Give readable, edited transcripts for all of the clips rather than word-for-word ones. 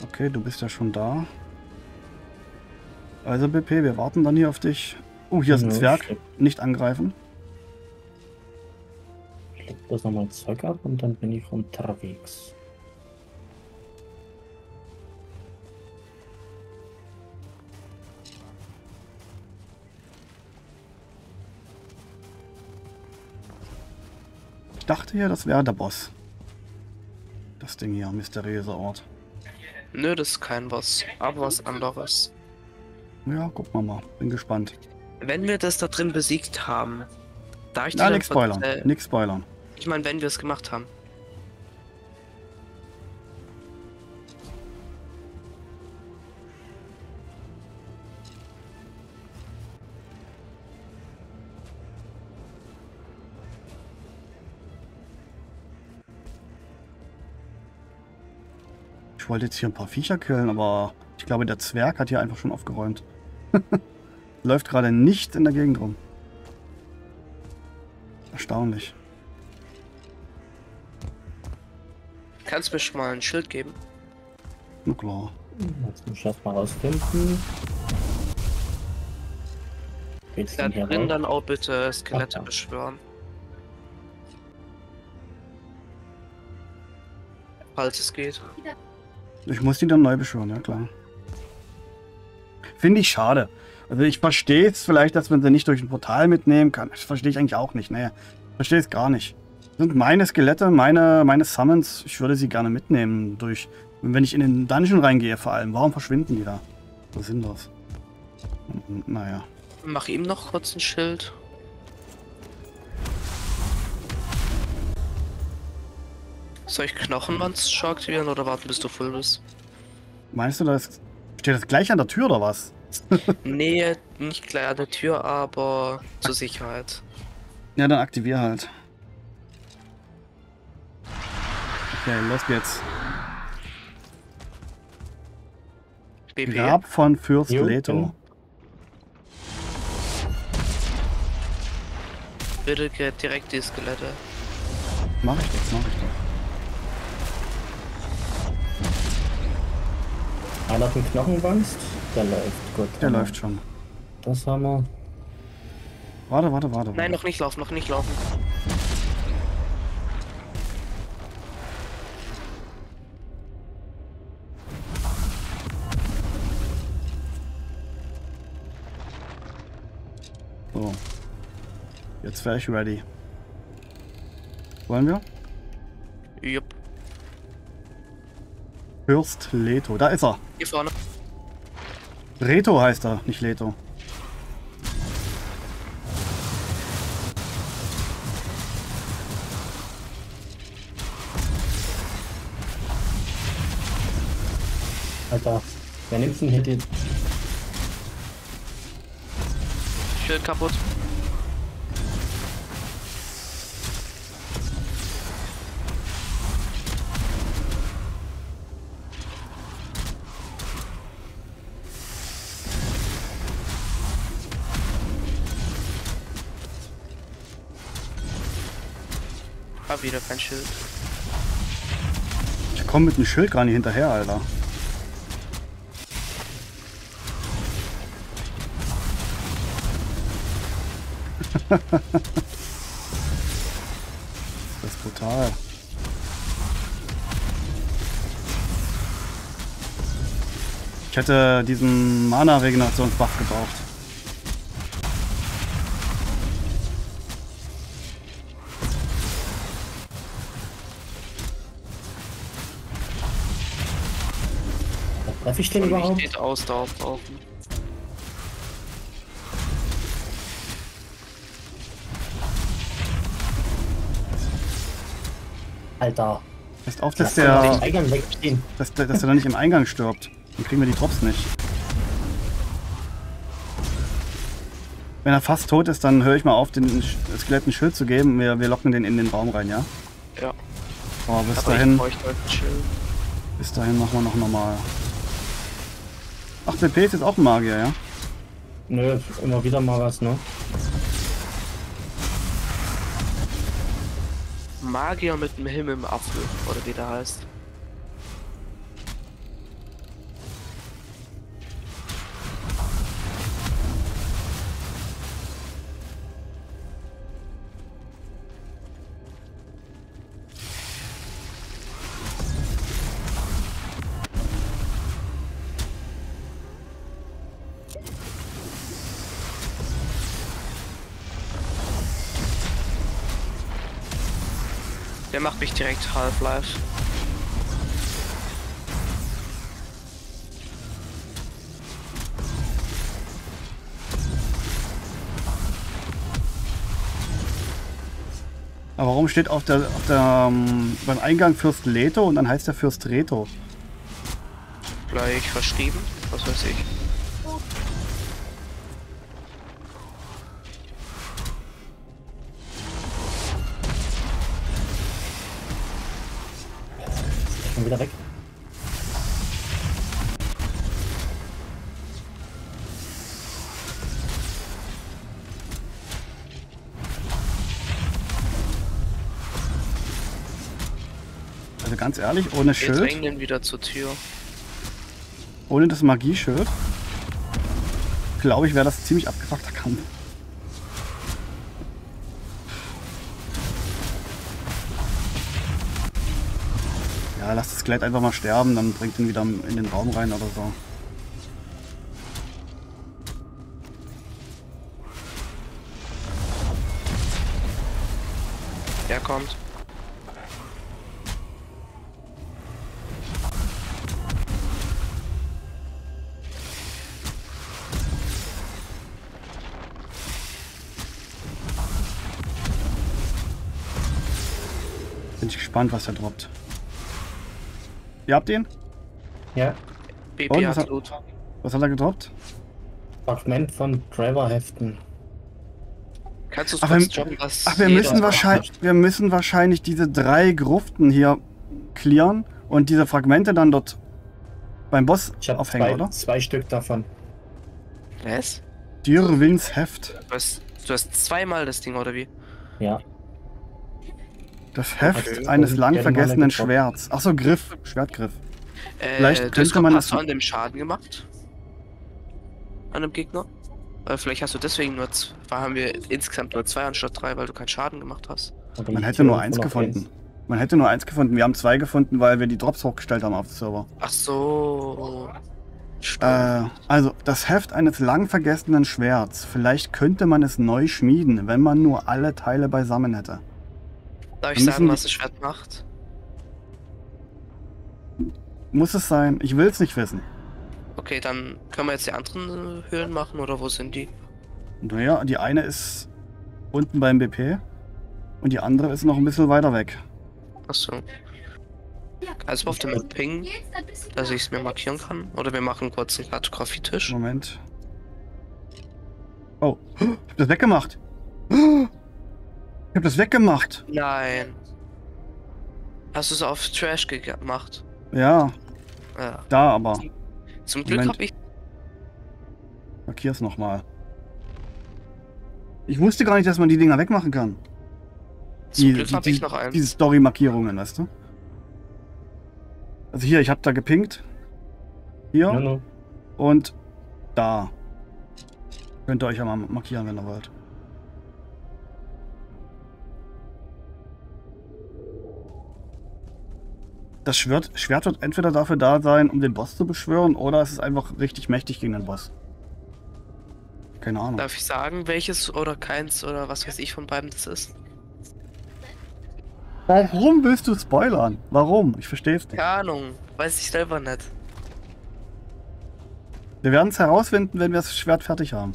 Okay, du bist ja schon da. Also BP, wir warten dann hier auf dich. Oh, hier ist ein Ja, Zwerg. Nicht angreifen. ich leg das nochmal Zeug ab und dann bin ich unterwegs. Ich dachte ja, das wäre der Boss. Das Ding hier, mysteriöser Ort. Nö, das ist kein Boss, aber was anderes. Ja, gucken wir mal. Bin gespannt. Wenn wir das da drin besiegt haben, darf ich dir Na, dann nix spoilern. Nix spoilern. Ich meine, wenn wir es gemacht haben. Ich wollte jetzt hier ein paar Viecher killen, aber ich glaube, der Zwerg hat hier einfach schon aufgeräumt. Läuft gerade nicht in der Gegend rum. Erstaunlich. Kannst du mir schon mal ein Schild geben? Na klar. Jetzt muss ich erstmal rausfinden. Geht's Da denn hier drin raus? dann auch bitte Skelette Ach ja. beschwören. Falls es geht. Ich muss die dann neu beschwören, ja klar. Finde ich schade. Also ich verstehe es vielleicht, dass man sie nicht durch ein Portal mitnehmen kann. Das verstehe ich eigentlich auch nicht. Nee, verstehe es gar nicht. Das sind meine Skelette, meine Summons. Ich würde sie gerne mitnehmen durch... Wenn ich in den Dungeon reingehe vor allem. Warum verschwinden die da? So sinnlos. Naja. Mach ihm noch kurz ein Schild. Soll ich Knochenmonster aktivieren oder warten, bis du voll bist? Meinst du, das steht das gleich an der Tür oder was? Nee, nicht gleich an der Tür, aber zur Sicherheit. Ja, dann aktivier halt. Okay, los geht's. BP. Grab von Fürst Jo, Leto. genau. Bitte geht direkt die Skelette. Mach ich doch, mach ich doch. Einer hat einen Knochenwanst. Der läuft. Gut. Der läuft schon. Das haben wir. Warte. Nein, noch nicht laufen, noch nicht laufen. So. Jetzt wäre ich ready. Wollen wir? Jupp. Fürst Leto. Da ist er. Hier vorne. Reto heißt er, nicht Leto. Alter, wer nimmt denn hier den? Schild kaputt. Hab wieder kein Schild. Ich komme mit dem Schild gar nicht hinterher, Alter. Das ist brutal. Ich hätte diesen Mana-Regenerationsbuff gebraucht. Treffe ich den Und überhaupt? nicht steht Ausdauer brauchen. Passt Alter. auf, dass Lass den mal der, den Eingang wegziehen. dass er da nicht im Eingang stirbt. Dann kriegen wir die Drops nicht. Wenn er fast tot ist, dann höre ich mal auf, den Skelett ein Schild zu geben. Wir locken den in den Raum rein, ja? Ja. Aber bis Aber ich dahin, bräuchte halt ein Schild. machen wir noch normal. Ach, CP ist jetzt auch ein Magier, ja? Nö, immer wieder mal was, ne? Magier mit dem Himmel im Apfel, oder wie der heißt. Der macht mich direkt Half-Life. Aber warum steht auf der beim Eingang Fürst Leto und dann heißt der Fürst Reto? Gleich verschrieben, was weiß ich. Schon wieder weg. Also ganz ehrlich, ohne Wir Schild, drängen den wieder zur Tür. ohne das Magieschild, glaube ich, wäre das ziemlich abgefuckter Kampf. Ja, lass das Skelett einfach mal sterben, dann bringt ihn wieder in den Raum rein oder so. Der kommt. Bin ich gespannt, was der droppt. Ihr habt ihn? Ja. BP Und, was hat hat- Loot. Was hat er gedroppt? Fragment von Driver-Heften. Kannst du es Ach, kurz wir- droppen, was Ach, wir jeder müssen wahrscheinlich diese 3 Gruften hier clearen und diese Fragmente dann dort beim Boss Ich habe aufhängen, oder? zwei Stück davon. Was? Dürwins Heft. Du hast zweimal das Ding, oder wie? Ja. Das Heft Okay. eines Und lang gerne mal vergessenen getroffen. Schwerts. Ach so, Griff. Schwertgriff. Vielleicht das könnte man hast das- du an dem Schaden gemacht? An dem Gegner? Vielleicht hast du deswegen haben wir insgesamt nur 2 anstatt 3, weil du keinen Schaden gemacht hast. Aber Man ich hätte nur tue eins noch gefunden. Man hätte nur eins gefunden. Wir haben 2 gefunden, weil wir die Drops hochgestellt haben auf dem Server. Ach so. Stimmt. Also, das Heft eines lang vergessenen Schwerts. Vielleicht könnte man es neu schmieden, wenn man nur alle Teile beisammen hätte. Darf wir ich sagen, müssen- was das Schwert macht? Muss es sein? Ich will es nicht wissen. Okay, dann können wir jetzt die anderen Höhlen machen, oder wo sind die? Naja, die eine ist unten beim BP und die andere ist noch ein bisschen weiter weg. Ach so. Also auf dem Ping, dass ich es mir markieren kann. Oder wir machen kurz einen Kartografietisch. Moment. Oh, ich hab das weggemacht. Ich hab das weggemacht. Nein. Hast du es auf Trash gemacht? Ja, Ja. da aber. Zum Glück Moment. habe ich. Markier's nochmal. Ich wusste gar nicht, dass man die Dinger wegmachen kann. Zum Glück habe ich noch einen. Diese Story-Markierungen, weißt du? Also hier, ich habe da gepinkt. Hier No, no. und da. Könnt ihr euch ja mal markieren, wenn ihr wollt. Das Schwert wird entweder dafür da sein, um den Boss zu beschwören, oder es ist einfach richtig mächtig gegen den Boss. Keine Ahnung. Darf ich sagen, welches oder keins oder was weiß ich von beiden das ist? Warum willst du spoilern? Warum? Ich verstehe es nicht. Keine Ahnung. Weiß ich selber nicht. Wir werden es herausfinden, wenn wir das Schwert fertig haben.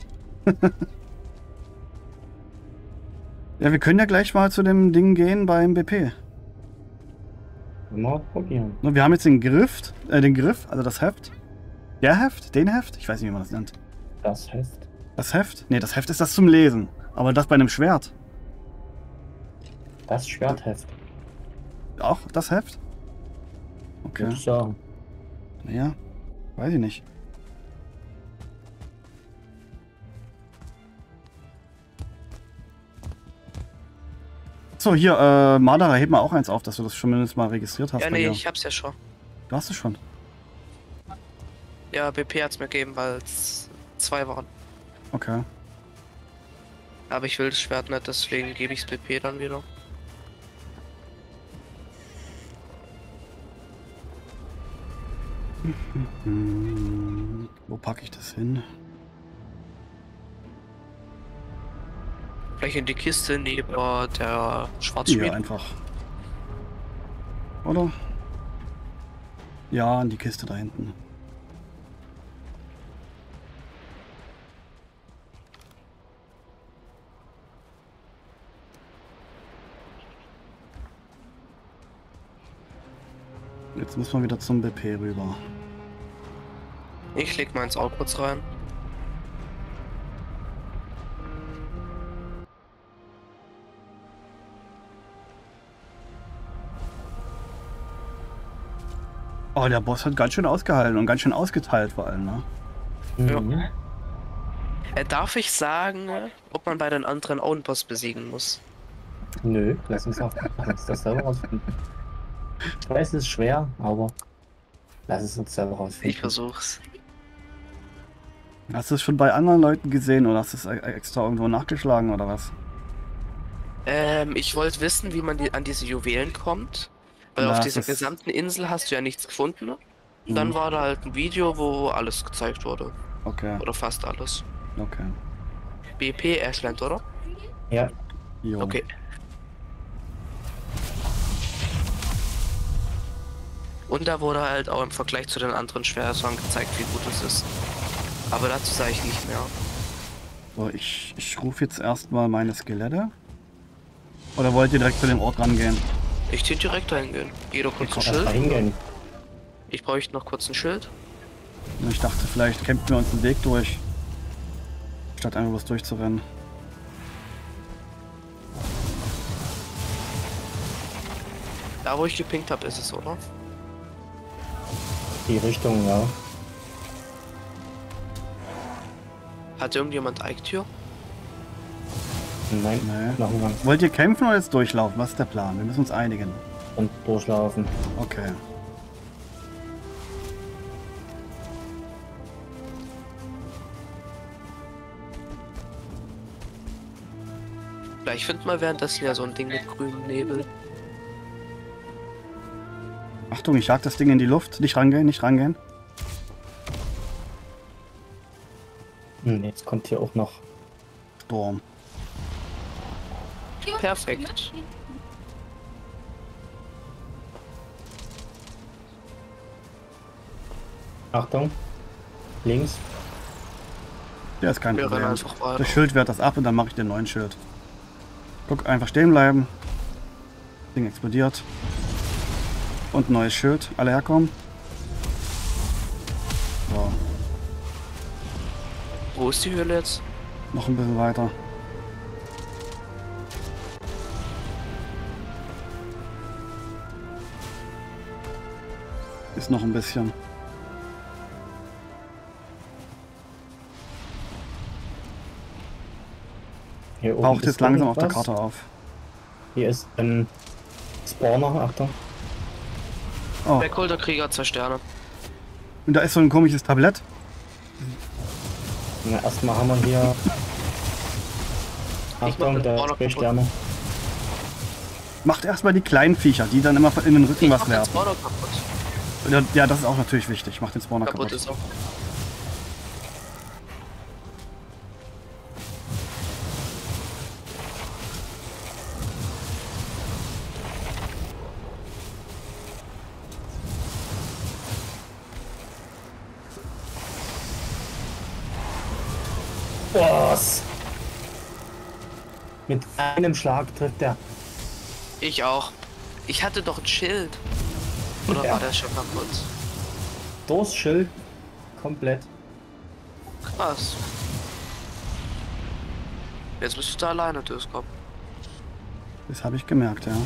Ja, wir können ja gleich mal zu dem Ding gehen beim BP. Mal probieren. Und wir haben jetzt den Griff, also das Heft. Der Heft? Den Heft? Ich weiß nicht, wie man das nennt. Das heißt, Das Heft? Ne, das Heft ist das zum Lesen. Aber das bei einem Schwert. das Schwertheft. Auch das Heft? Okay. Würde ich sagen. Naja, weiß ich nicht. So, hier, Madara, heb mal auch eins auf, dass du das schon mindestens mal registriert hast. Ja, bei nee, dir. ich hab's ja schon. Du hast es schon. Ja, BP hat's mir gegeben, weil es 2 waren. Okay. Aber ich will das Schwert nicht, deswegen gebe ich's BP dann wieder. Wo packe ich das hin? Vielleicht in die Kiste neben der Hier Schwarzschmied. einfach. Oder? Ja, in die Kiste da hinten. Jetzt müssen wir wieder zum BP rüber. Ich leg meins auch kurz rein. Oh, der Boss hat ganz schön ausgehalten und ganz schön ausgeteilt vor allem, ne? Mhm. Darf ich sagen, ob man bei den anderen auch einen Boss besiegen muss? Nö, lass uns das selber rausfinden. Ich weiß, es ist schwer, aber lass es uns selber rausfinden. Ich versuch's. Hast du es schon bei anderen Leuten gesehen oder hast du es extra irgendwo nachgeschlagen oder was? Ich wollte wissen, wie man an diese Juwelen kommt. Weil Na, auf dieser das- gesamten Insel hast du ja nichts gefunden. Und dann war da halt ein Video, wo alles gezeigt wurde. Okay, Oder fast alles. okay. BP Ashland, oder? Ja, Jo. Okay. Und da wurde halt auch im Vergleich zu den anderen Schwertern gezeigt, wie gut es ist. Aber dazu sage ich nicht mehr. So, ich rufe jetzt erstmal meine Skelette. Oder wollt ihr direkt zu dem Ort rangehen? Ich tue direkt dahin gehen. Jeder kurz ein erst mal Schild. hingehen. Ich bräuchte noch kurz ein Schild. Ich dachte, vielleicht kämpfen wir uns den Weg durch. Statt einfach bloß durchzurennen. Da wo ich gepinkt habe, ist es, oder? Die Richtung, ja. Hat irgendjemand Eiktür? Nein, Nee. noch ein Gang Wollt ihr kämpfen oder jetzt durchlaufen? Was ist der Plan? Wir müssen uns einigen. und durchlaufen. Okay. Vielleicht findet man währenddessen ja so ein Ding mit grünem Nebel. Achtung, ich jag das Ding in die Luft. Nicht rangehen, nicht rangehen. Jetzt kommt hier auch noch. Sturm. Perfekt. Achtung. Links. Der ist kein Wir rennen Problem. einfach weiter. Das Schild wehrt das ab und dann mache ich den neuen Schild. Guck, einfach stehen bleiben. Das Ding explodiert. Und neues Schild. Alle herkommen. So, Wo ist die Höhle jetzt? noch ein bisschen weiter. Ist noch ein bisschen. Hier oben Taucht ist jetzt langsam auf der irgendwas. Karte auf. Hier ist ein Spawner, Achtung. Oh, Backholder Krieger 2 Sterne. und da ist so ein komisches Tablett. Na, erstmal haben wir hier. mach Achtung, den der Spawner Spielsterne. Macht erstmal die kleinen Viecher, die dann immer in den Rücken Ich was mach den werfen. Spawner kaputt. Ja, das ist auch natürlich wichtig. Macht den Spawner Kaputt kaputt. ist auch. Was? Mit einem Schlag trifft er. Ich auch. Ich hatte doch ein Schild. Oder Ja. war der schon kaputt? Durchs Schild. Komplett. Krass. Jetzt bist du da alleine, Döskop. Das habe ich gemerkt, ja.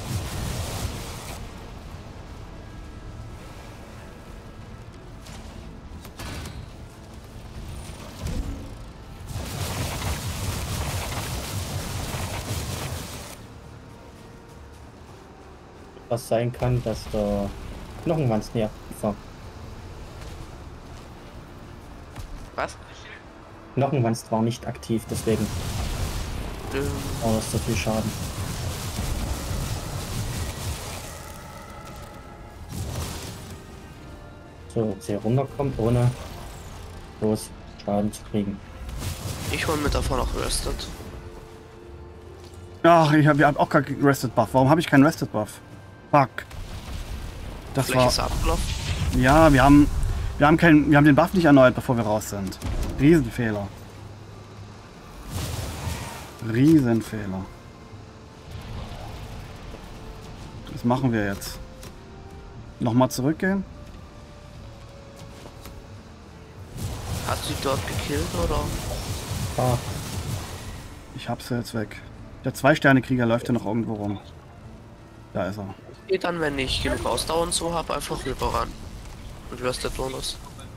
Was sein kann, dass der Knochenwanz näher war. Was? Knochenwanz war nicht aktiv, deswegen war das so viel Schaden. So, jetzt hier runterkommt, ohne bloß Schaden zu kriegen. Ich hol mir davon noch Rested. Ach, wir haben auch keinen Rested Buff. Warum habe ich keinen Rested Buff? Fuck. Das Vielleicht war. ist er abgelaufen. Ja, wir haben den Buff nicht erneuert, bevor wir raus sind. Riesenfehler. Riesenfehler. Was machen wir jetzt? Nochmal zurückgehen? Hast du die dort gekillt oder? Ah, Ich hab's jetzt weg. Der 2-Sterne-Krieger läuft ja noch irgendwo rum. Da ist er. Geht dann, wenn ich genug Ausdauer und so habe, einfach rüber ran. Und wirst der Bonus.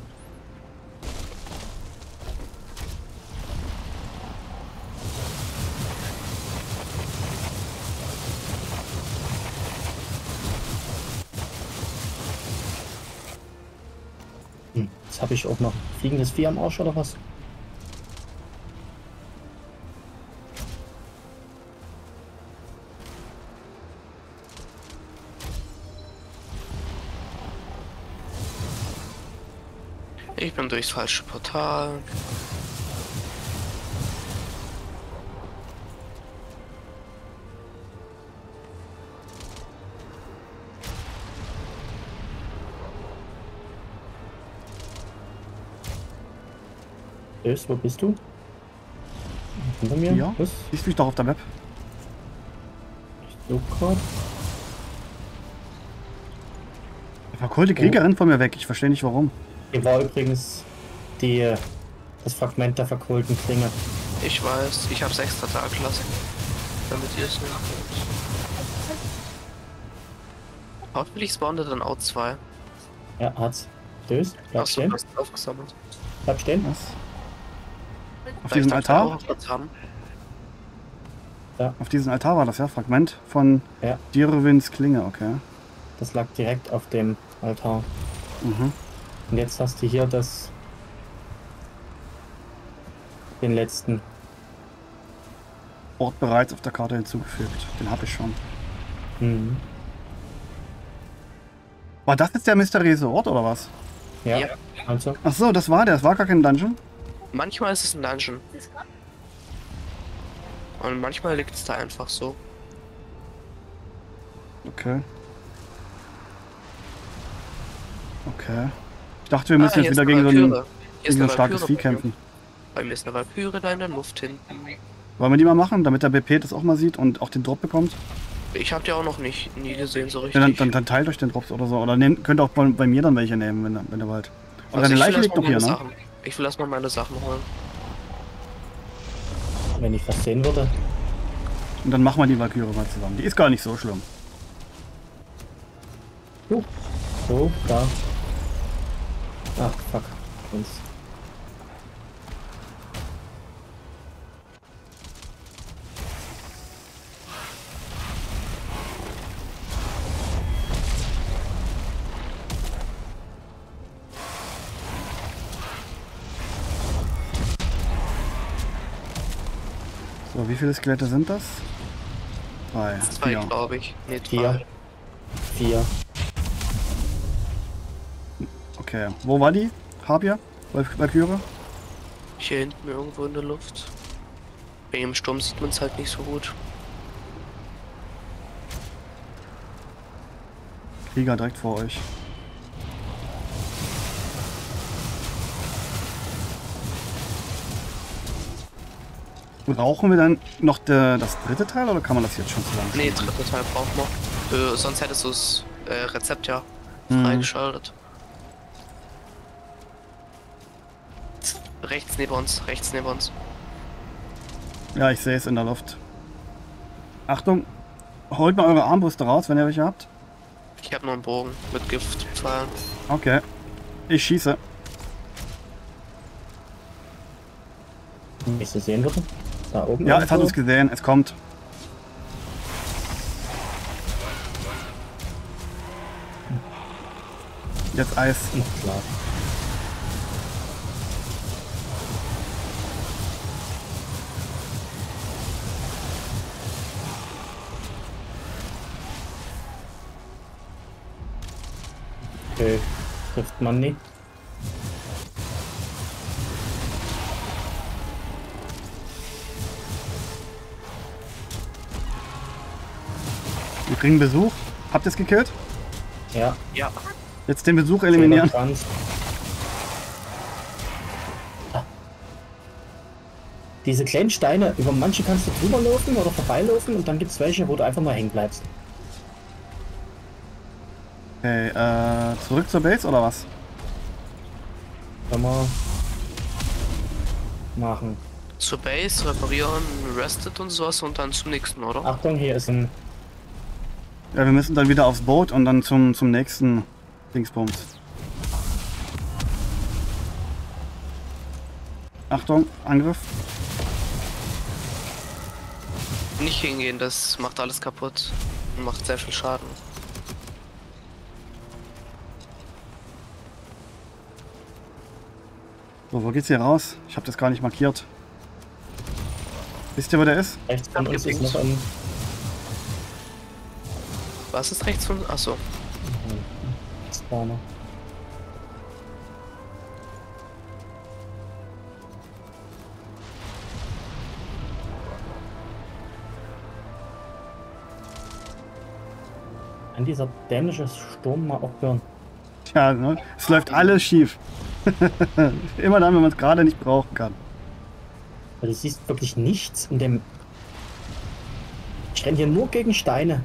jetzt habe ich auch noch fliegendes Vieh am Arsch oder was? Ich bin durchs falsche Portal. Ös, wo bist du? Hinter mir? Ja. Was? Siehst du mich doch auf der Map? Ich such grad. Der verkohlte Krieger rennt von mir weg. Ich verstehe nicht warum. Hier war übrigens das Fragment der verkohlten Klinge. Ich weiß, ich hab's extra da gelassen. Damit ihr es nicht könnt. Hoffentlich spawnt er dann auch 2. Ja, hat's. Ös, bleib Achso, stehen. du hast aufgesammelt. Bleib stehen. Was? Auf Vielleicht diesem darf er Altar? auch Platz haben. Auf diesem Altar war das ja. Fragment von Ja. Dirwins Klinge, okay. Das lag direkt auf dem Altar. Mhm. Und jetzt hast du hier den letzten. Ort bereits auf der Karte hinzugefügt. Den habe ich schon. Mhm. War das jetzt der mysteriöse Ort oder was? Ja, Ja. also. Ach so, das war der. Das war gar kein Dungeon. Manchmal ist es ein Dungeon. Und manchmal liegt es da einfach so. Okay. Okay. Ich dachte, wir müssen hier jetzt ist wieder eine gegen so ein, Valkyrie. Hier ist gegen so ein eine starkes Valkyrie Vieh bei mir. kämpfen. Bei mir ist eine Valkyrie da in der Luft hinten. Wollen wir die mal machen, damit der BP das auch mal sieht und auch den Drop bekommt? Ich habe die auch noch nie gesehen so Ja, richtig. dann teilt euch den Drops oder so. Oder könnt auch bei mir dann welche nehmen, wenn ihr wollt. Aber Also deine ich will Leiche liegt erst mal noch hier, meine ne? Sachen. Ich will erstmal meine Sachen holen. Wenn ich was sehen würde. Und dann machen wir die Valkyrie mal zusammen. Die ist gar nicht so schlimm. So, da. Ach, fuck. Uns. So, wie viele Skelette sind das? 3, 2, 4. glaube ich. Nee, 4. 4. Okay. Wo war die? Harpier? Valkyrie? Hier hinten irgendwo in der Luft. Wegen dem Sturm sieht man es halt nicht so gut. Krieger direkt vor euch. Brauchen wir dann noch das dritte Teil oder kann man das jetzt schon zusammen? Nee, dritter Teil braucht man. Sonst hättest du das Rezept ja Mhm. freigeschaltet. Rechts neben uns, rechts neben uns. Ja, ich sehe es in der Luft. Achtung! Holt mal eure Armbrüste raus, wenn ihr welche habt. Ich habe nur einen Bogen mit Giftpfeilen. Okay. Ich schieße. Wenn ich sie sehen würde. Da oben. Ja, es hat irgendwo. uns gesehen. Es kommt. Jetzt Eis. Na klar. Okay, trifft man nie. Wir kriegen Besuch. Habt ihr es gekillt? Ja. Ja. Jetzt den Besuch eliminieren. Diese kleinen Steine, über manche kannst du drüber laufen oder vorbeilaufen und dann gibt es welche, wo du einfach nur hängen bleibst. Okay, zurück zur Base oder was? Können wir machen. Zur Base, reparieren, rested und sowas und dann zum nächsten, oder? Achtung, hier ist ein... Ja, wir müssen dann wieder aufs Boot und dann zum nächsten Dingsbums. Achtung, Angriff. Nicht hingehen, das macht alles kaputt und macht sehr viel Schaden. So, wo geht's hier raus? Ich habe das gar nicht markiert. Wisst ihr, wo der ist? Rechts von uns ist noch ein... Was ist rechts von... Achso. Spawner. Kann dieser dämliche Sturm mal aufhören? Tja, ne? Es läuft alles schief. Immer dann, wenn man es gerade nicht brauchen kann. Weil du siehst wirklich nichts in dem... Ich renne hier nur gegen Steine.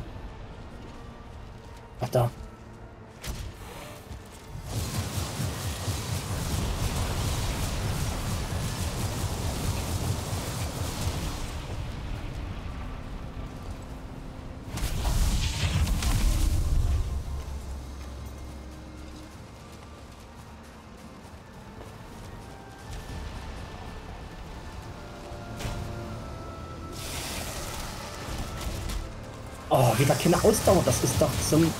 Ach da. Oh, wieder keine Ausdauer, das ist doch zum...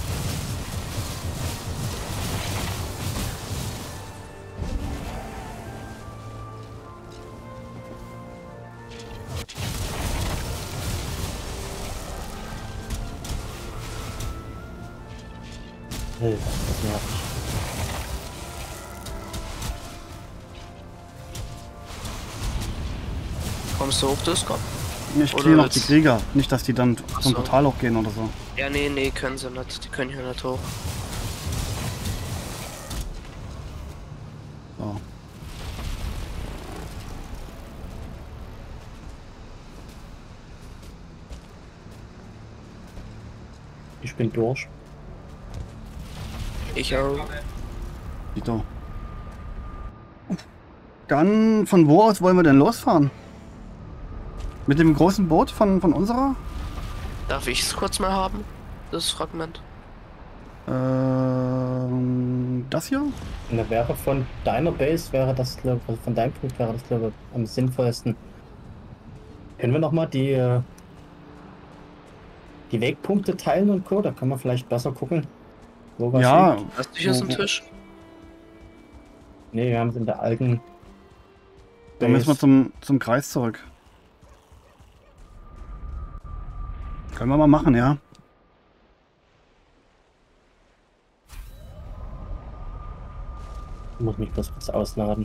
Das nervt. Kommst du hoch, Discord? Ich Oder kriege noch die jetzt- Krieger. Nicht, dass die dann Ach zum so. Portal hochgehen oder so. Ja, nee, können sie nicht. Die können hier nicht hoch. So. Ich bin durch. Ich auch. Dito. Dann, von wo aus wollen wir denn losfahren? Mit dem großen Boot von unserer? Darf ich es kurz mal haben? Das Fragment. Das hier? Und da wäre von deiner Base, wäre das, glaub, also von deinem Punkt wäre das, glaube ich, am sinnvollsten. Können wir nochmal die Wegpunkte teilen und Co. Da kann man vielleicht besser gucken, wo was Ja, liegt. Hast du hier so einen Tisch? Nee, wir haben es in der alten dann müssen wir zum Kreis zurück. Können wir mal machen, ja. Ich muss mich bloß kurz ausladen.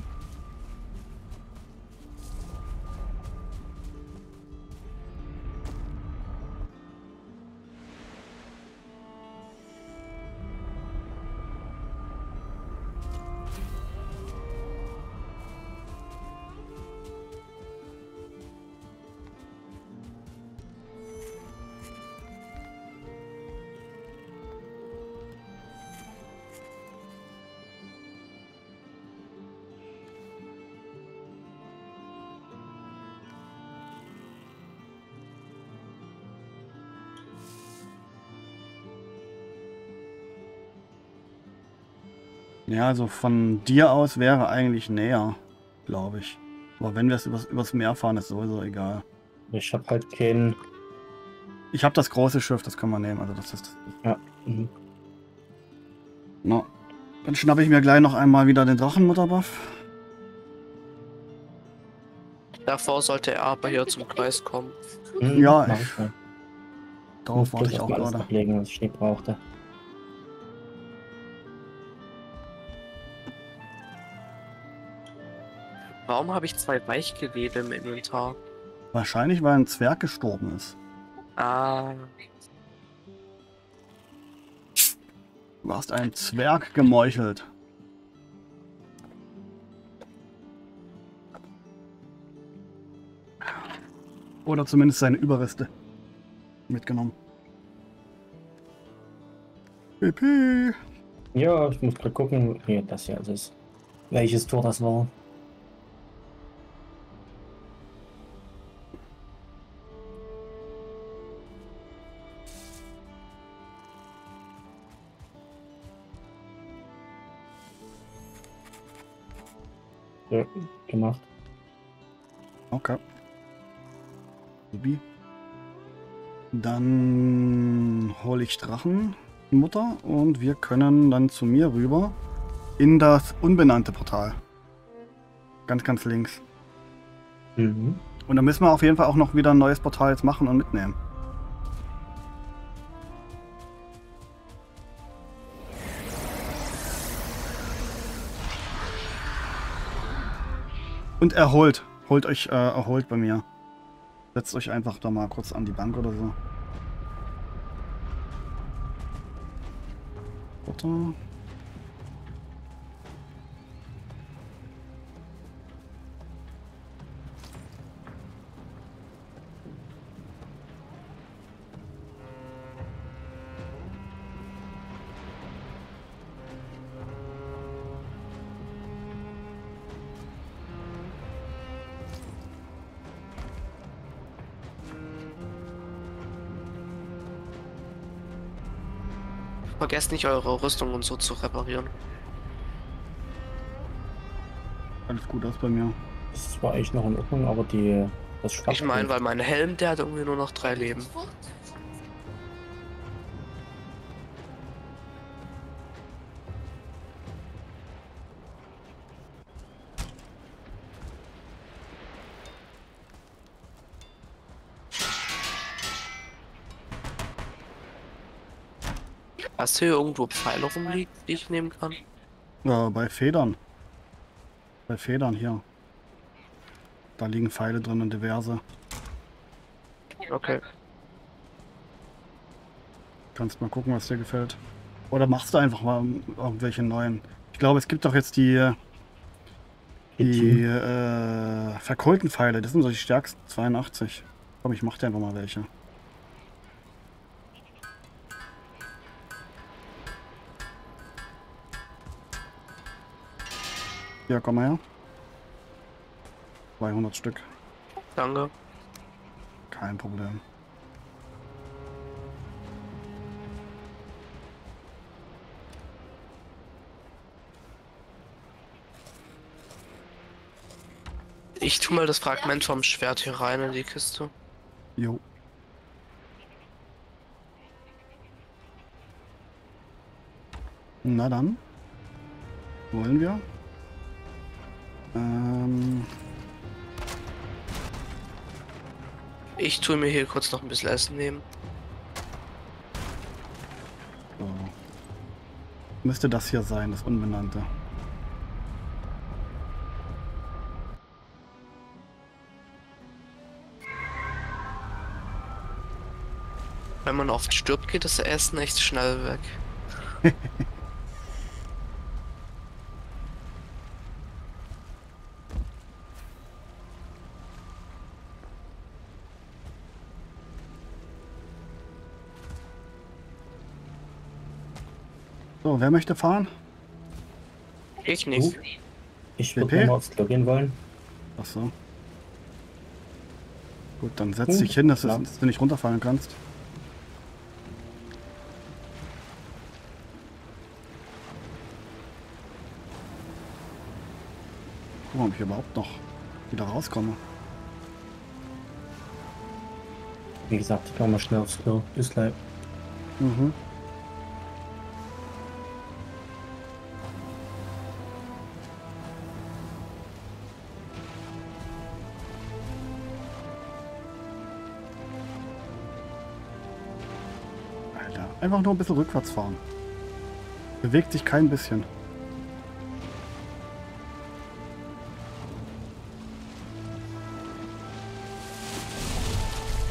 Ja, also von dir aus wäre eigentlich näher, glaube ich. Aber wenn wir es übers Meer fahren, ist sowieso egal. Ich habe halt keinen... Ich habe das große Schiff, das können wir nehmen. Also das ist. Ja. Mhm. No. Dann schnappe ich mir gleich noch einmal wieder den Drachenmutterbuff. Davor sollte er aber hier zum Kreis kommen. Mhm, Ja, mach ich mal. Darauf warte ich Bloß auch erstmal alles gerade. ablegen, was ich nicht brauchte. Warum habe ich 2 Weichgewebe im Inventar? Wahrscheinlich, weil ein Zwerg gestorben ist. Ah. Du hast einen Zwerg gemeuchelt. Oder zumindest seine Überreste mitgenommen. PP. Ja, ich muss gerade gucken. Nee, das hier ist es. Welches Tor das war. Ja, gemacht. Okay. Subi. Dann hole ich Drachenmutter und wir können dann zu mir rüber in das unbenannte Portal. Ganz, ganz links. Mhm. Und dann müssen wir auf jeden Fall auch noch wieder ein neues Portal jetzt machen und mitnehmen. Und erholt. Holt euch erholt bei mir. Setzt euch einfach da mal kurz an die Bank oder so. Warte. Vergesst nicht, eure Rüstung und so zu reparieren. Alles gut aus bei mir. Das war echt noch in Ordnung, aber das Schwert. Ich meine, weil mein Helm, der hat irgendwie nur noch 3 Leben. Hast du hier irgendwo Pfeile rumliegen, die ich nehmen kann? Bei Federn. Bei Federn hier. Da liegen Pfeile drin und diverse. Okay. Kannst mal gucken, was dir gefällt. Oder machst du einfach mal irgendwelche neuen. Ich glaube, es gibt doch jetzt die verkohlten Pfeile. Das sind so die stärksten 82. Komm, ich mach dir einfach mal welche. Ja, komm mal her. 200 Stück. Danke. Kein Problem. Ich tu mal das Fragment vom Schwert hier rein in die Kiste. Jo. Na dann. Wollen wir? Ich tue mir hier kurz noch ein bisschen Essen nehmen. So. Müsste das hier sein, das Unbenannte. Wenn man oft stirbt, geht das Essen echt schnell weg. So, wer möchte fahren? Ich nicht. Ich würde PP? nochmal aufs Klo gehen wollen. Ach so. Gut, dann setz dich hin, dass Ja. du nicht runterfallen kannst. Guck mal, ob ich überhaupt noch wieder rauskomme. Wie gesagt, ich komme mal schnell aufs Klo. Bis gleich. Mhm. Alter, einfach nur ein bisschen rückwärts fahren. Bewegt sich kein bisschen.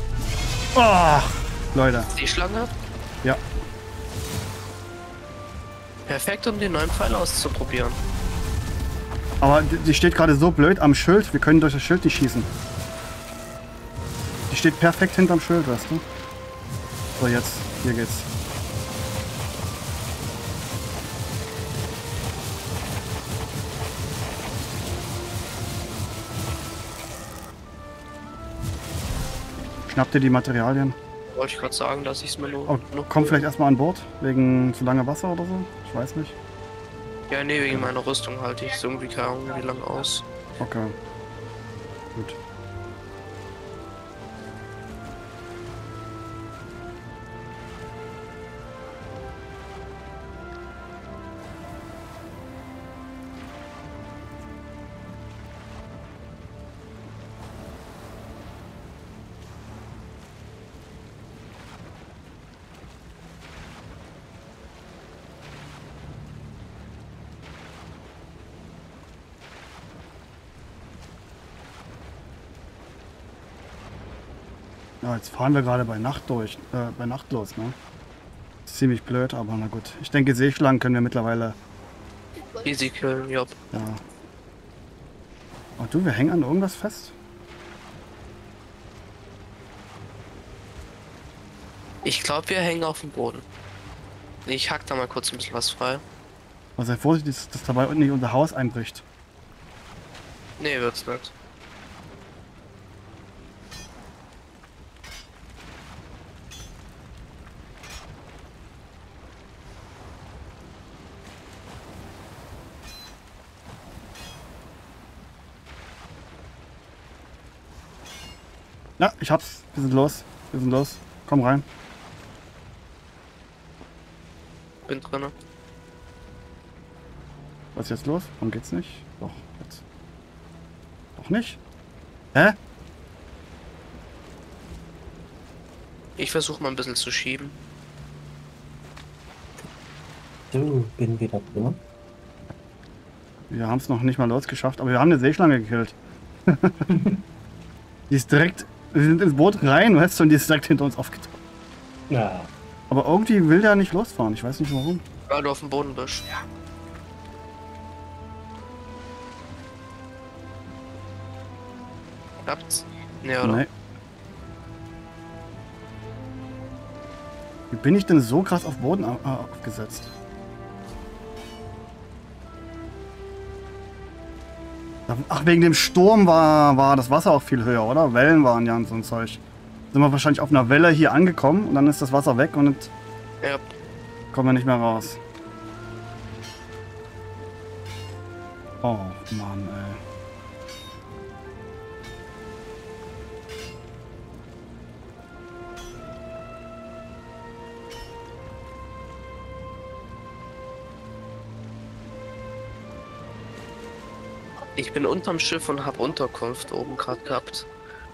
Ach, Leute. Die Schlange? Ja. Perfekt, um den neuen Pfeil auszuprobieren. Aber die steht gerade so blöd am Schild. Wir können durch das Schild nicht schießen. Die steht perfekt hinterm Schild, weißt du? So, jetzt. Hier geht's. Schnapp dir die Materialien. Wollte ich gerade sagen, dass ich es mir nur... Oh, komm vielleicht erstmal an Bord. Wegen zu langer Wasser oder so. Ich weiß nicht. Ja, nee, wegen meiner Rüstung halte ich es irgendwie keine Ahnung wie lange aus. Okay. Gut. Ja, jetzt fahren wir gerade bei Nacht durch, bei Nacht los, ne? Ist ziemlich blöd, aber na gut. Ich denke, Seeschlangen können wir mittlerweile, Easy killen, ja. ja. Oh du, wir hängen an irgendwas fest? Ich glaube, wir hängen auf dem Boden. Ich hack da mal kurz ein bisschen was frei. Aber sei vorsichtig, dass dabei unten nicht unser Haus einbricht. Nee, wird's nicht. Ja, ich hab's. Wir sind los. Wir sind los. Komm rein. Bin drinne. Was ist jetzt los? Warum geht's nicht? Doch, jetzt. Doch nicht? Hä? Ich versuche mal ein bisschen zu schieben. Du, bin wieder drin. Wir haben es noch nicht mal losgeschafft, aber wir haben eine Seeschlange gekillt. Die ist direkt. Wir sind ins Boot rein, weißt du, und die ist direkt hinter uns aufgetaucht. Ja. Aber irgendwie will der nicht losfahren. Ich weiß nicht warum. Weil du auf dem Boden bist. Klappt's? Nee, oder? Nee. Wie bin ich denn so krass auf Boden aufgesetzt? Ach, wegen dem Sturm war das Wasser auch viel höher, oder? Wellen waren ja und so ein Zeug. Sind wir wahrscheinlich auf einer Welle hier angekommen und dann ist das Wasser weg und Ja. kommen wir nicht mehr raus. Oh Mann, ey. Ich bin unterm Schiff und hab Unterkunft oben gerade gehabt.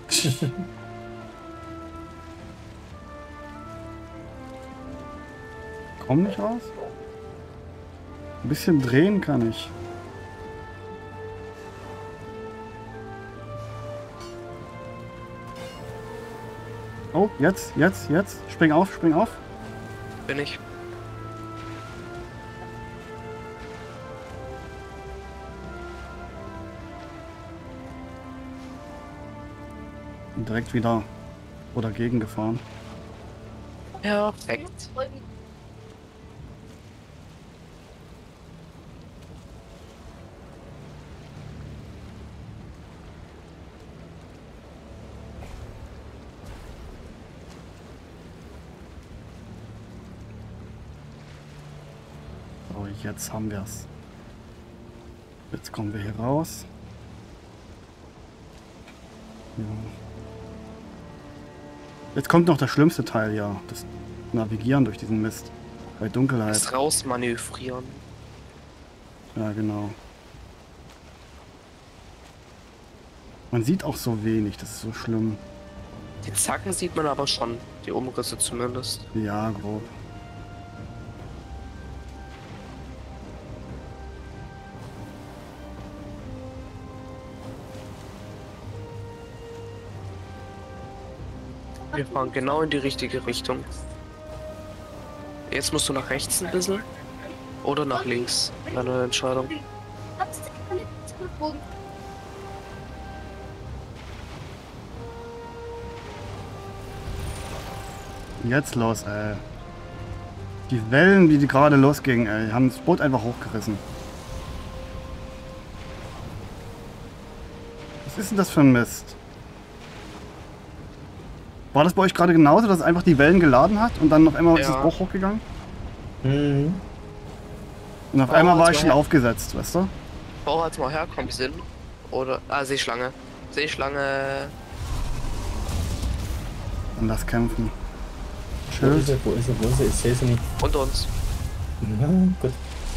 Komm nicht raus? Ein bisschen drehen kann ich. Oh, jetzt. Spring auf. Bin ich. Und direkt wieder oder gegen gefahren. Perfekt. So, jetzt haben wir es. Jetzt kommen wir hier raus. Ja. Jetzt kommt noch das schlimmste Teil, ja. Das Navigieren durch diesen Mist. Bei Dunkelheit. Das rausmanövrieren. Ja, genau. Man sieht auch so wenig, das ist so schlimm. Die Zacken sieht man aber schon. Die Umrisse zumindest. Ja, grob. Wir fahren genau in die richtige Richtung. Jetzt musst du nach rechts ein bisschen. Oder nach links. Eine Entscheidung. Jetzt los, ey. Die Wellen, die gerade losgingen, ey, haben das Boot einfach hochgerissen. Was ist denn das für ein Mist? War das bei euch gerade genauso, dass es einfach die Wellen geladen hat und dann auf einmal ist das Boot hochgegangen? Mhm. Und auf einmal war ich schon aufgesetzt, weißt du? Bauer jetzt mal herkommen sind. Oder. Ah, Seeschlange. Seeschlange. Und das Kämpfen. Wo Schön. ist sie? Wo ist sie? Wo ist sie? Ich sehe sie nicht. Unter uns. Ja, gut.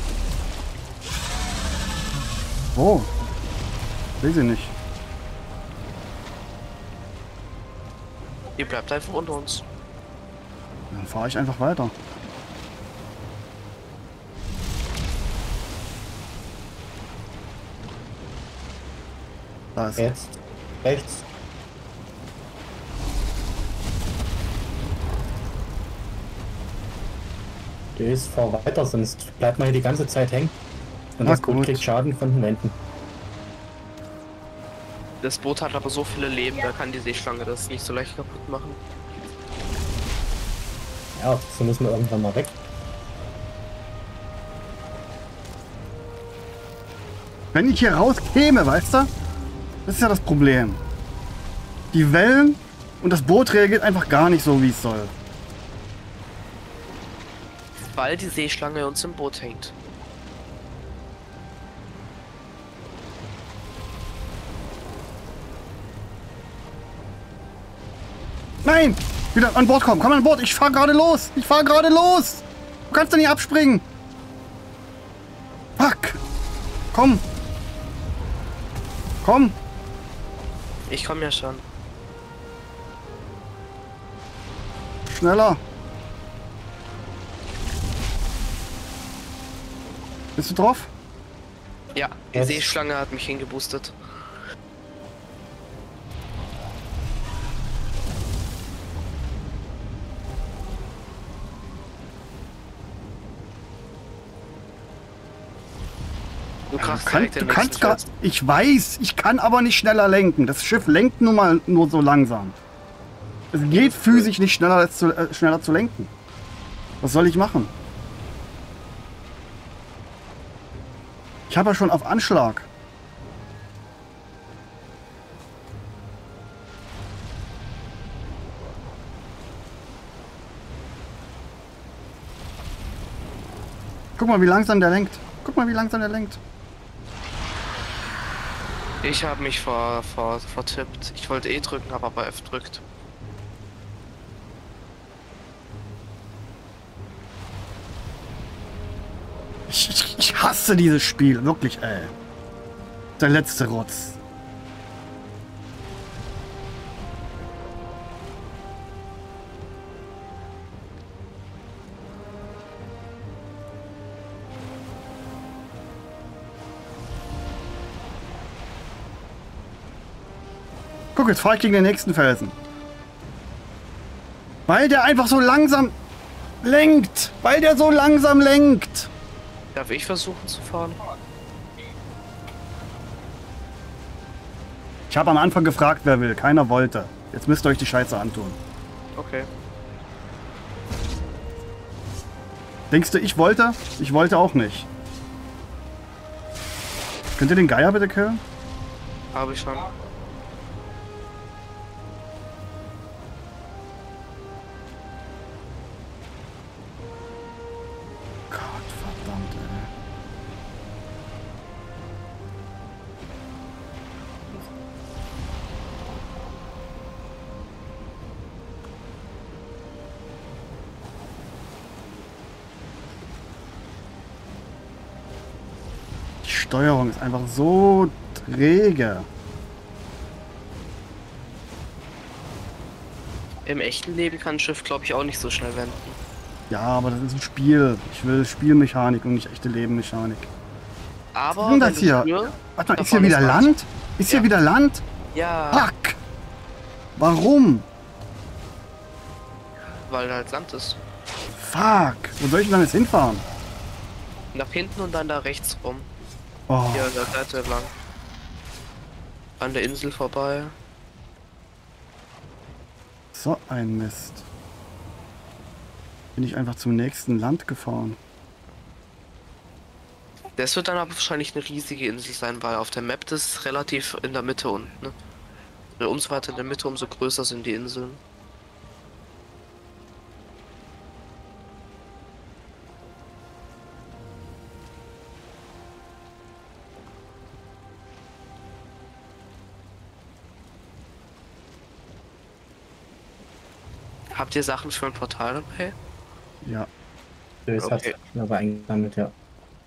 Wo? Will sie nicht. Die bleibt einfach unter uns. Dann fahre ich einfach weiter. Da ist sie. Jetzt. Rechts. Die ist fahr weiter, sonst bleibt man hier die ganze Zeit hängen. Und Na das Boot gut. kriegt Schaden von den Wänden. Das Boot hat aber so viele Leben, da kann die Seeschlange das nicht so leicht kaputt machen. Ja, so müssen wir irgendwann mal weg. Wenn ich hier rauskäme, weißt du? Das ist ja das Problem. Die Wellen und das Boot reagiert einfach gar nicht so, wie es soll. Weil die Seeschlange uns im Boot hängt. Nein! Wieder an Bord kommen! Komm an Bord! Ich fahr gerade los! Ich fahr gerade los! Du kannst doch nicht abspringen! Fuck! Komm! Komm! Ich komme ja schon. Schneller! Bist du drauf? Ja, die Was? Seeschlange hat mich hingeboostet. Du krachst direkt den nächsten gar, Felsen. ich weiß, ich kann aber nicht schneller lenken. Das Schiff lenkt nun mal nur so langsam. Es geht physisch nicht schneller, als schneller zu lenken. Was soll ich machen? Ich habe ja schon auf Anschlag. Guck mal, wie langsam der lenkt. Guck mal, wie langsam der lenkt. Ich habe mich vertippt. Ich wollte E drücken, habe aber F drückt. Ich hasse dieses Spiel, wirklich, ey. Der letzte Rotz. Guck, jetzt fahr ich gegen den nächsten Felsen. Weil der einfach so langsam lenkt. Weil der so langsam lenkt. Darf ich versuchen zu fahren? Ich habe am Anfang gefragt, wer will. Keiner wollte. Jetzt müsst ihr euch die Scheiße antun. Okay. Denkst du, ich wollte? Ich wollte auch nicht. Könnt ihr den Geier bitte killen? Habe ich schon. Gott, verdammt, ey. Die Steuerung ist einfach so träge. Im echten Leben kann ein Schiff, glaube ich, auch nicht so schnell wenden. Ja, aber das ist ein Spiel. Ich will Spielmechanik und nicht echte Lebenmechanik. Aber Was ist denn das wenn du hier? früher Warte mal, ist davon hier wieder ist was. Land? Ist hier Ja. wieder Land? Ja, Fuck! Warum? weil halt Sand ist. Fuck! Wo soll ich denn jetzt hinfahren? Nach hinten und dann da rechts rum. Oh, Hier an der Seite lang. An der Insel vorbei. so ein Mist. Bin ich einfach zum nächsten Land gefahren. Das wird dann aber wahrscheinlich eine riesige Insel sein, weil auf der Map das ist relativ in der Mitte unten. Ne? Umso weiter in der Mitte, umso größer sind die Inseln. Habt ihr Sachen für ein Portal dabei? Ja. Das hat Okay. aber eingesammelt, ja.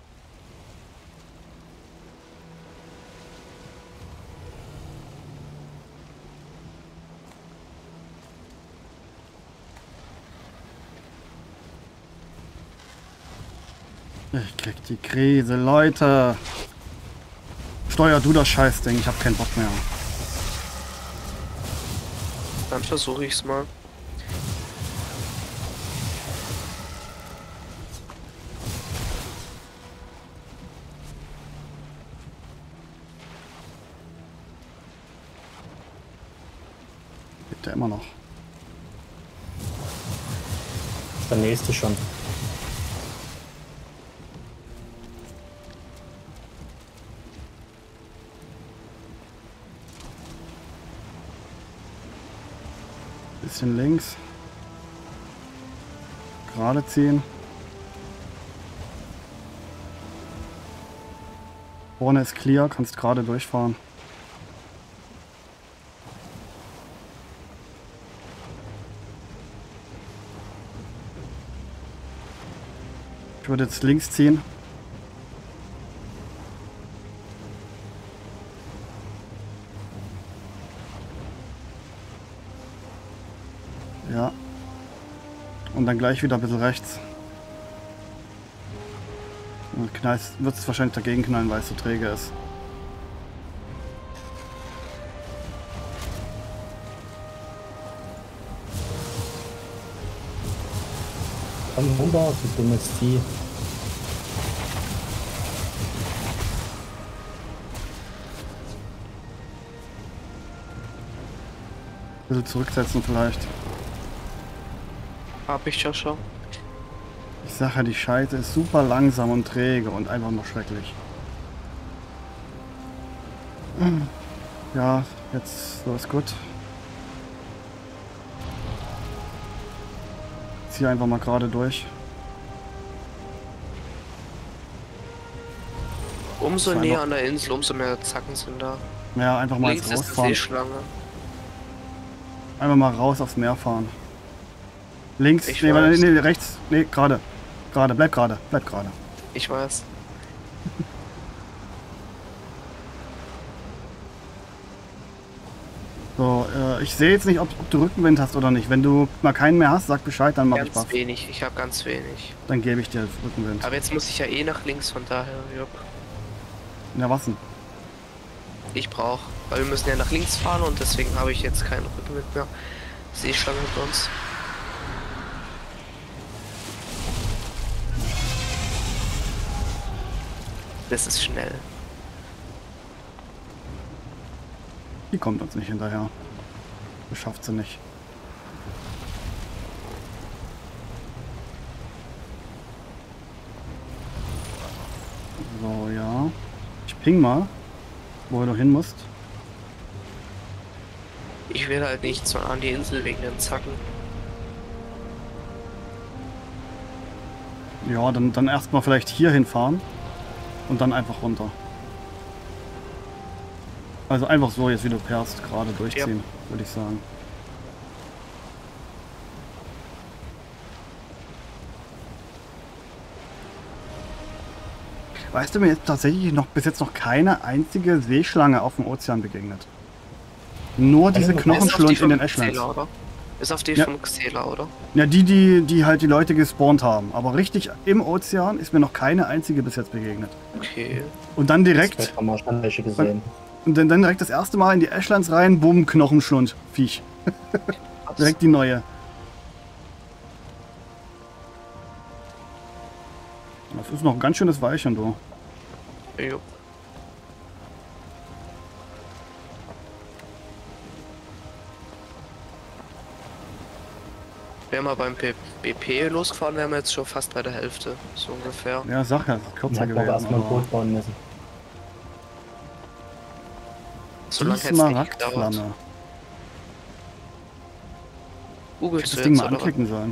Ich krieg die Krise, Leute. Steuer du das Scheißding, ich hab keinen Bock mehr. Dann versuche ich's mal. Gibt ja immer noch. Der nächste schon. Bisschen links. Gerade ziehen. Vorne ist clear, kannst gerade durchfahren. Ich würde jetzt links ziehen. Ja. Und dann gleich wieder ein bisschen rechts. Und wird es wahrscheinlich dagegen knallen, weil es so träge ist. Komm runter, du dummes Vieh. Ein bisschen zurücksetzen vielleicht. Hab ich ja schon. Ich sage ja, die Scheiße ist super langsam und träge und einfach nur schrecklich. Ja, jetzt so ist gut. Zieh einfach mal gerade durch. Umso Zwei näher noch. an der Insel, umso mehr Zacken sind da. Ja, einfach mal Links jetzt ist eine rausfahren. Seeschlange. Einfach mal raus aufs Meer fahren. Links, Ich nee, weiß. nee, rechts, nee, gerade. Gerade, bleib gerade, bleib gerade. Ich weiß. So, ich sehe jetzt nicht, ob du Rückenwind hast oder nicht. Wenn du mal keinen mehr hast, sag Bescheid, dann mach ich Ganz was. wenig, ich habe ganz wenig. Dann gebe ich dir Rückenwind. Aber jetzt muss ich ja eh nach links, von daher, jupp. Ja, was denn? Ich brauche, weil wir müssen ja nach links fahren und deswegen habe ich jetzt keinen Rückenwind mehr. Seeschlange mit uns. Das ist schnell. Die kommt uns nicht hinterher. Das schafft sie nicht. So, ja. Ich ping mal, wo du hin musst. Ich will halt nicht so an die Insel wegen den Zacken. Ja, dann erstmal vielleicht hier hinfahren und dann einfach runter. Also einfach so jetzt, wie du fährst, gerade durchziehen, würde ich sagen. Weißt du, mir ist tatsächlich bis jetzt noch keine einzige Seeschlange auf dem Ozean begegnet. Nur diese Ist auf Knochenschlund in den Ashlands. Xela, oder? Ist auf die Ja. von Xela, oder? Ja, die halt die Leute gespawnt haben. Aber richtig im Ozean ist mir noch keine einzige bis jetzt begegnet. Okay. Und dann direkt, Das haben wir schon welche gesehen. und dann direkt das erste Mal in die Ashlands rein, bumm, Knochenschlund, Viech. Direkt die neue. Das ist noch ein ganz schönes Weilchen, du. Jo. Wären wir beim BP losgefahren, wären wir jetzt schon fast bei der Hälfte, so ungefähr. Ja, sag ja, es ist Dann kürzer hätten wir gewesen. erstmal ein aber- Boot bauen müssen. So lange hätte Die es nicht gedauert. Smaragdflamme. Ich Googlest hätte du das Ding jetzt, mal oder? anklicken sollen.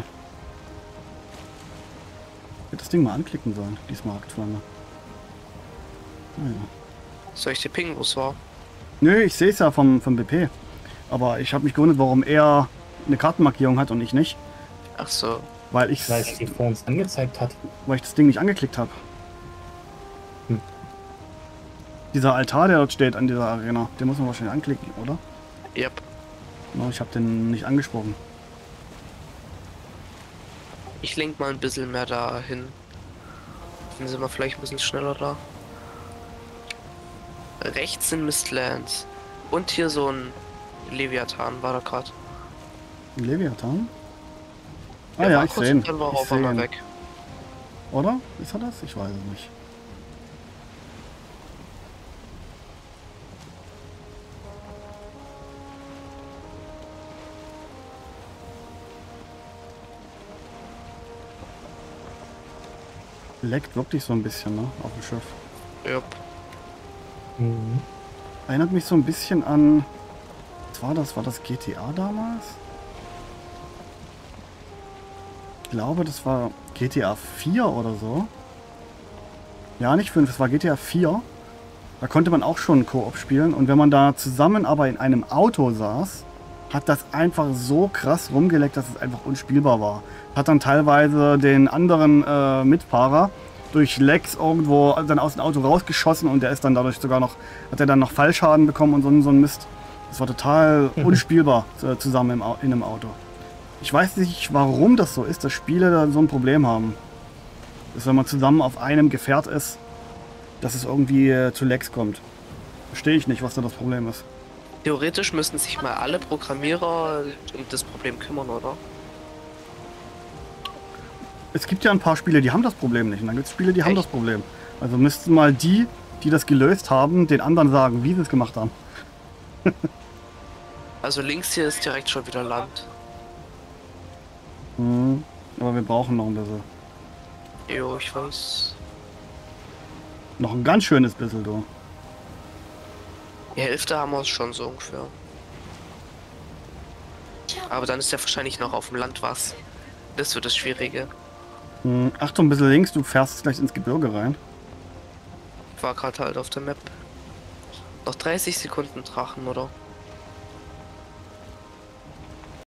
Ich hätte das Ding mal anklicken sollen, die Smaragdflamme. Naja. Soll ich dir pingen, wo es war? Nö, ich sehe es ja vom BP. Aber ich habe mich gewundert, warum er eine Kartenmarkierung hat und ich nicht. Ach so. Weil ich Weil es die vor uns angezeigt hat. das Ding nicht angeklickt habe. Hm. Dieser Altar, der dort steht an dieser Arena, den muss man wahrscheinlich anklicken, oder? Yep. No, ich habe den nicht angesprochen. Ich lenk mal ein bisschen mehr dahin. Dann sind wir vielleicht ein bisschen schneller da. Rechts sind Mistlands. Und hier so ein Leviathan war da gerade. Leviathan? Ah ja, ich sehe ihn. Dann war er Ich auf seh einmal ihn. weg. Oder? Ist er das? Ich weiß es nicht. Leckt wirklich so ein bisschen, ne? Auf dem Schiff. Yep. Mhm. Erinnert mich so ein bisschen an... Was war das? War das GTA damals? Ich glaube, das war GTA 4 oder so. Ja, nicht 5, es war GTA 4. Da konnte man auch schon Koop spielen. Und wenn man da zusammen aber in einem Auto saß, hat das einfach so krass rumgeleckt, dass es einfach unspielbar war. Hat dann teilweise den anderen Mitfahrer durch Lecks irgendwo dann aus dem Auto rausgeschossen und der ist dann dadurch sogar noch, hat er dann noch Fallschaden bekommen und so ein Mist. Das war total unspielbar zusammen in einem Auto. Ich weiß nicht, warum das so ist, dass Spiele da so ein Problem haben. Dass wenn man zusammen auf einem Gefährt ist, dass es irgendwie zu Lecks kommt. Verstehe ich nicht, was da das Problem ist. Theoretisch müssten sich mal alle Programmierer um das Problem kümmern, oder? Es gibt ja ein paar Spiele, die haben das Problem nicht. Und dann gibt es Spiele, die haben Echt? das Problem. Also müssten mal die das gelöst haben, den anderen sagen, wie sie es gemacht haben. Also links hier ist direkt schon wieder Land. Mhm. Aber wir brauchen noch ein bisschen. Jo, ich weiß. Noch ein ganz schönes bisschen, du. Die Hälfte haben wir es schon so ungefähr. Aber dann ist ja wahrscheinlich noch auf dem Land was. Das wird das Schwierige. Mhm. Achtung, ein bisschen links, du fährst gleich ins Gebirge rein. Ich war gerade halt auf der Map. Noch 30 Sekunden Drachen, oder?